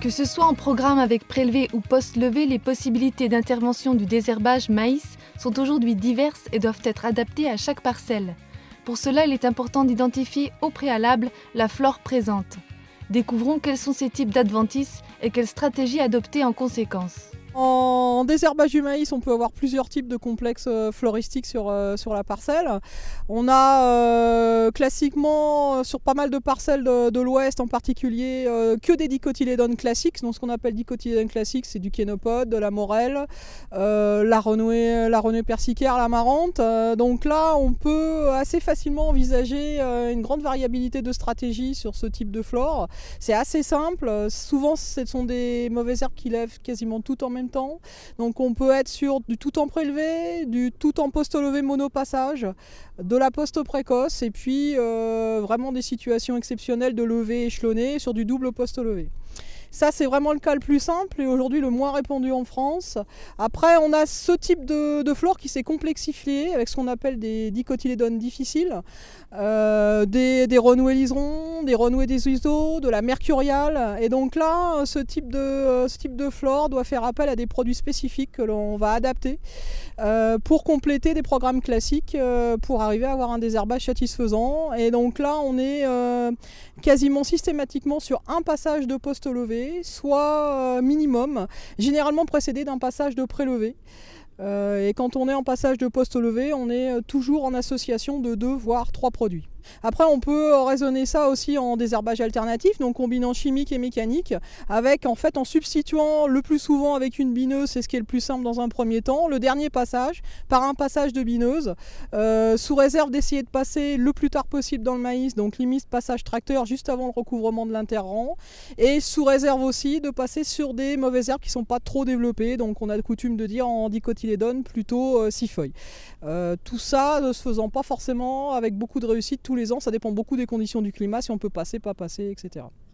Que ce soit en programme avec prélevé ou post-levé, les possibilités d'intervention du désherbage maïs sont aujourd'hui diverses et doivent être adaptées à chaque parcelle. Pour cela, il est important d'identifier au préalable la flore présente. Découvrons quels sont ces types d'adventices et quelles stratégies adopter en conséquence. En désherbage du maïs, on peut avoir plusieurs types de complexes floristiques sur la parcelle. On a classiquement, sur pas mal de parcelles de l'ouest en particulier, que des dicotylédones classiques. Donc ce qu'on appelle dicotylédones classiques, c'est du kénopode, de la morelle, la renouée persicaire, l'amarante. Donc là, on peut assez facilement envisager une grande variabilité de stratégies sur ce type de flore. C'est assez simple. Souvent, ce sont des mauvaises herbes qui lèvent quasiment tout en même temps. Donc on peut être sur du tout en prélevé, du tout en post-levé monopassage, de la poste précoce et puis vraiment des situations exceptionnelles de levée échelonnée sur du double post-levé. Ça, c'est vraiment le cas le plus simple et aujourd'hui le moins répandu en France. Après, on a ce type de flore qui s'est complexifié avec ce qu'on appelle des dicotylédones difficiles, des renouées liserons, des renouées des oiseaux, de la mercuriale. Et donc là, ce type de flore doit faire appel à des produits spécifiques que l'on va adapter pour compléter des programmes classiques pour arriver à avoir un désherbage satisfaisant. Et donc là, on est quasiment systématiquement sur un passage de post-levé, soit minimum, généralement précédé d'un passage de prélevé. Et quand on est en passage de post-levé, on est toujours en association de 2 voire 3 produits. Après, on peut raisonner ça aussi en désherbage alternatif, donc combinant chimique et mécanique, avec en substituant le plus souvent avec une bineuse, c'est ce qui est le plus simple dans un premier temps, le dernier passage par un passage de bineuse, sous réserve d'essayer de passer le plus tard possible dans le maïs, donc limite passage tracteur juste avant le recouvrement de l'interrang, et sous réserve aussi de passer sur des mauvaises herbes qui ne sont pas trop développées, donc on a coutume de dire en dicotylédone plutôt 6 feuilles. Tout ça ne se faisant pas forcément avec beaucoup de réussite tous les ans, ça dépend beaucoup des conditions du climat, si on peut passer, pas passer, etc.